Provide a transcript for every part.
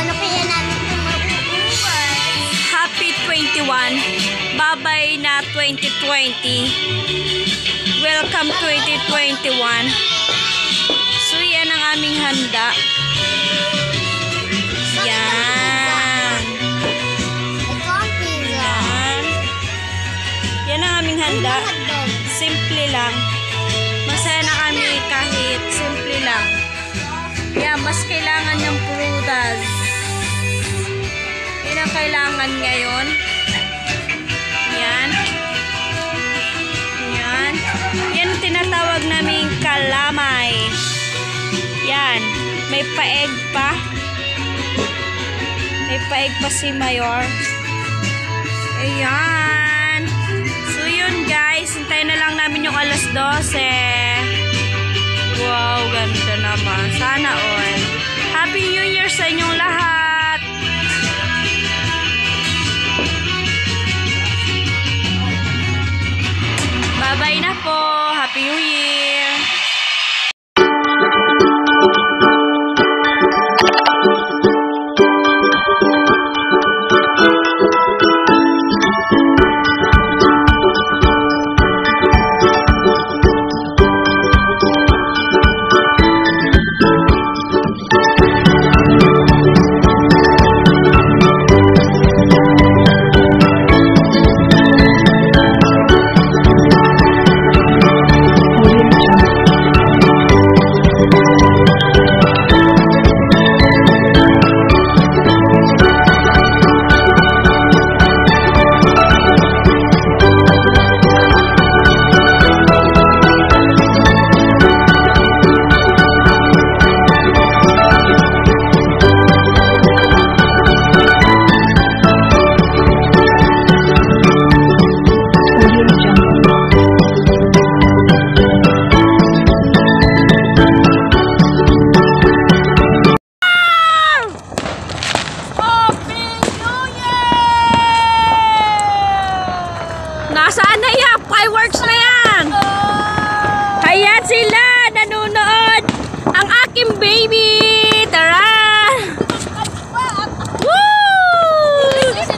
Paano kaya natin ito mauubos? Happy 21. Bye-bye na 2020. Welcome 2021. So, yan ang aming handa. Yan. Ito ang pizza. Yan ang aming handa. Ano hotdog? Simple lang. Masaya na kami kahit simple lang. Yan, mas kailangan ng prutas. Yan ang kailangan ngayon. Yan. Yan. Yan ang tinatawag naming kalamay. Yan. May paeg pa. May paeg pa si Mayor. Ayan. So yun guys. Hintayin na lang namin yung alas 12. Wow, ganda naman. Sana all. Happy New Year sa inyong lahat. Bye-bye na po. Happy New Year. Nasaan na yan? Fireworks na yan! Kaya sila nanonood ang aking baby! Tara! Woo!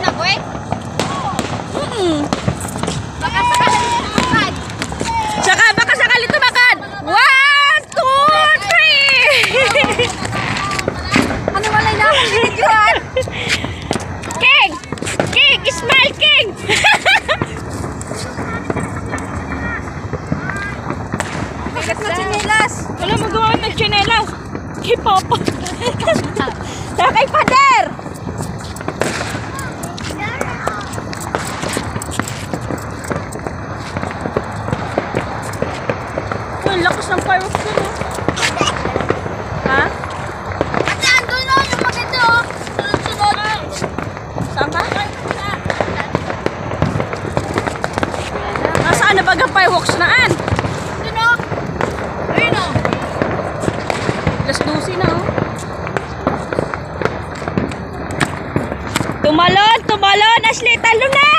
Baka sakali tumakad! 1, 2, 3! Ano wala na akong binigyan? King! King! Smile, King! Bigat na sinilas. Wala mo gawin ng tsinelas. Kay Papa. Saka kay Pader. Uy, lakas ng fireworks ko. Ha? Ate, andun na yung maganda oh. Sunod-sunod. Saan ka? Nasaan na baga fireworks naan? Andun oh. Ayun oh. Alas 12 na oh. Tumalon! Tumalon! Ashley, talo na!